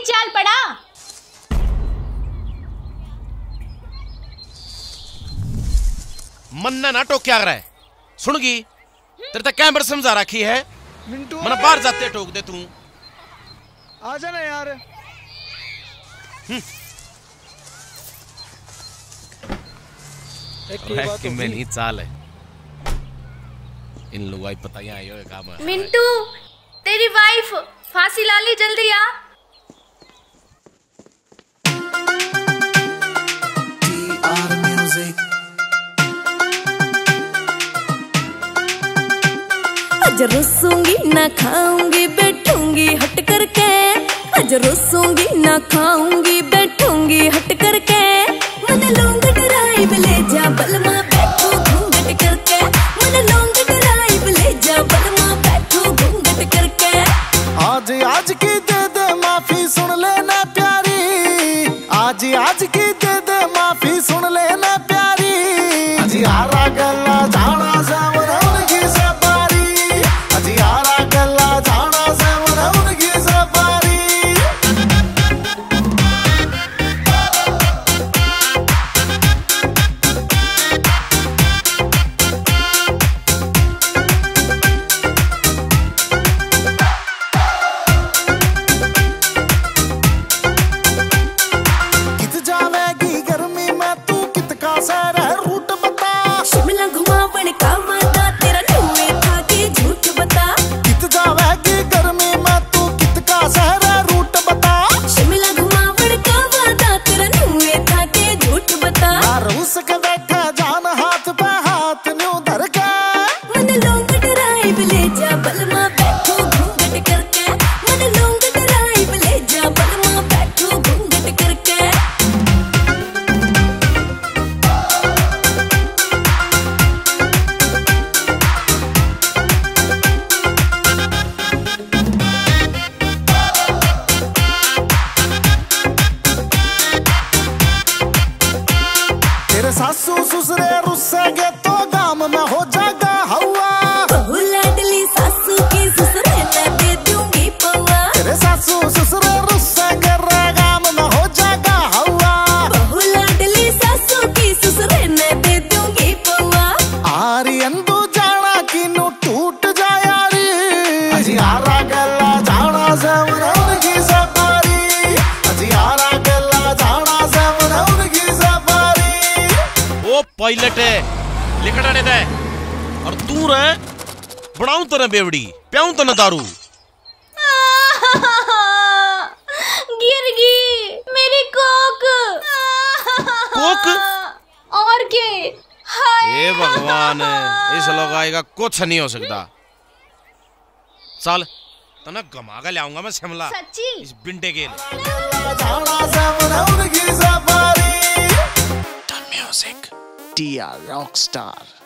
चाल पड़ा। मन्ना ना टोक क्या रहा है? सुनगी तेरे तक कैमरा समझा रखी है। मिंटू मन बाहर जाते टोक दे तू। आ जाना यार। एक में नहीं चाल है। इन लोगों को पता ही आयो काम है। मिंटू तेरी वाइफ फांसी ला ली, जल्दी आ। आज रुसूंगी ना खाऊंगी बैठूंगी हट करके, आज रुसूंगी ना खाऊंगी बैठूंगी हट करके, मन लौंग ड्राइव ले जा बलमा बैठो घूंघट करके, मन लौंग ड्राइव ले जा बलमा बैठो घूंघट करके। आज की दे दे माफी सुन लेना प्यारी, आज की दे दे माफी सुन लेना प्यारी, आज यारा गला जाना सावरा उनकी सफारी, आज यारा गला जाना सावरा उनकी सफारी। कित जावेगी गर्मी में तू कित का सर रूट बता, शिमला घुमावन का वादा तेरा नुए था कि झूठ बता, कित जावेगी गर्मी में तू कित का सर रूट बता, शिमला घुमावन का वादा तेरा नुए था कि झूठ बता, रूस के बैठे जान हाथ पे हाथ न्यू धर के, मन लौंग ड्राइव ले जा बलमा बैठो घूंघट करके, मन लौंग ड्राइव ले जा बलमा बैठो घूंघट करके। तेरे सासू ससुरे रुस्सेगे तो गाम में हो जाएगा हवा, बहू लाडली सासू की ससुरे न दे दूंगी पवा, तेरे सासू ससुरे रुस्सेगे रे गाम में हो जाएगा हवा, बहू लाडली सासू की ससुरे न दे दूंगी पवा, आरी अंदू जाना की नु टूट जा यारी, अजी यारा गला जाना सावरा उनकी सफारी, अजी यारा गला जाना सावरा उनकी सफारी। ओ पायलट है लिखड़ा दे दे और तू रे बनाऊं तेरे बेवड़ी प्याऊं तेरे दारू। गिर गई मेरी कोक। कोक? और के हाय हे भगवान, इस लगाई का कुछ नहीं हो सकता। चल तना गमा के लाऊंगा मैं शिमला सच्ची? इस बिंटे के लिए। जाना सावरा उनकी सफारी। म्यूजिक टिया रॉकस्टार।